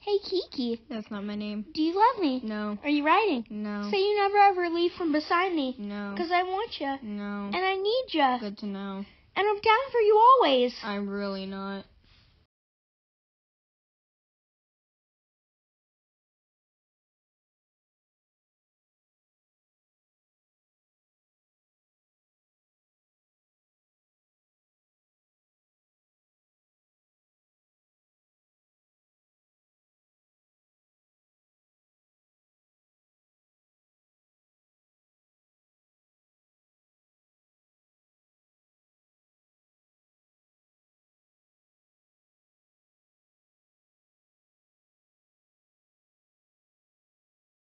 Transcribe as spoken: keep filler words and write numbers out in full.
Hey, Kiki. That's not my name. Do you love me? No. Are you riding? No. Say you never ever leave from beside me. No. Because I want you. No. And I need you. Good to know. And I'm down for you always. I'm really not.